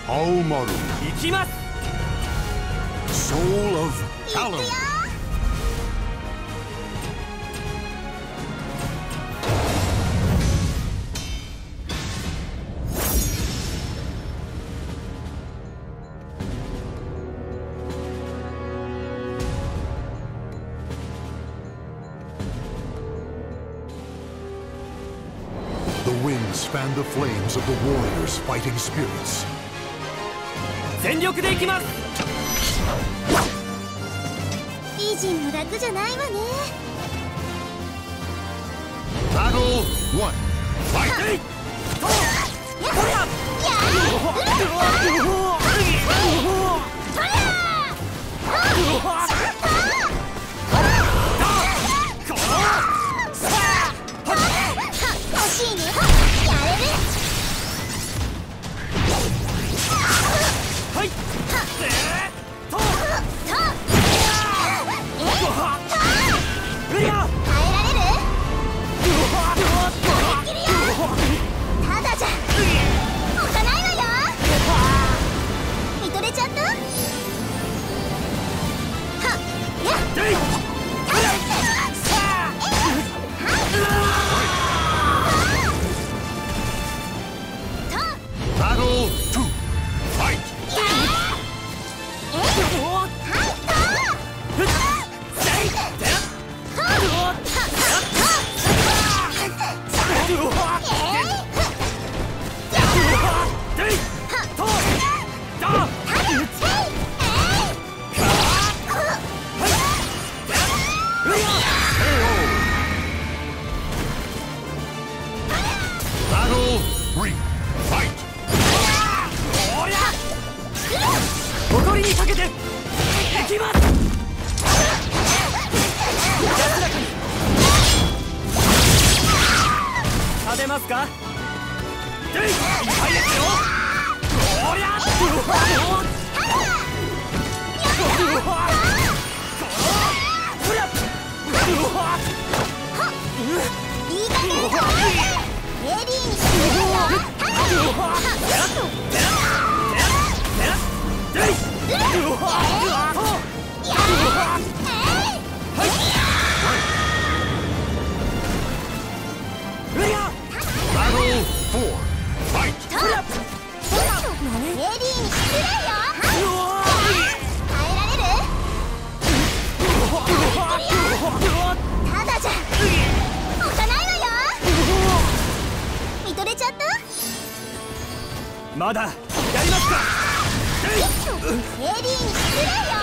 青丸行きます。 Soul of Talon The winds fan the flames of the warriors' fighting spirits. 全力で行きます。 イージンも楽じゃないわね。 Battle 1. Fight! えいっとやこりゃ欲しいね。やれる。 はいとうりゃ耐えられる。ただじゃ置かないわよ。見とれちゃった。はっやっでいっさ Battle 2. Fight! 踊りにかけていきます。安らかに食べますか。でいっぱいですよ。おりゃいい加減レディーにしてるよ。 Battle 4. Fight! レディーにしてるよ。耐えられる。ただじゃ置かないわよ。見とれちゃった。 まだやりますか。 レディーにしてるよ。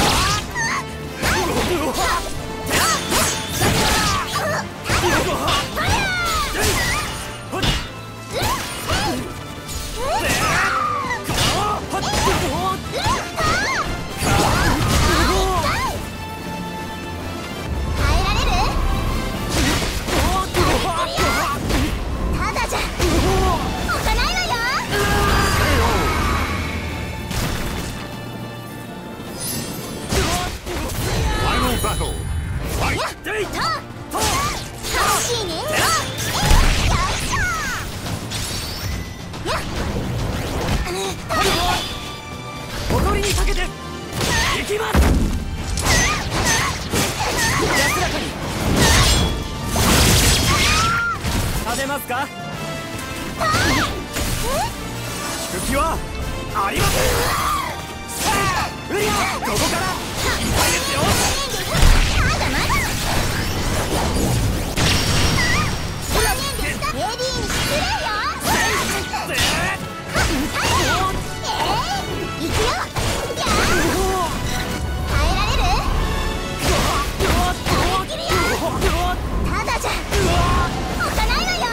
Battle! Fight! 踊りにかけていきます。安らかに食べますか。引く気はありません。さあここからいっぱいですよ。 まだまだ。レディーにしてるよ。行くよ。耐えられる。耐えきるよ。ただじゃ置かないわよ。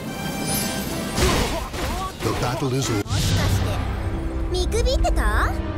The battle is over. もしかして見くびってた？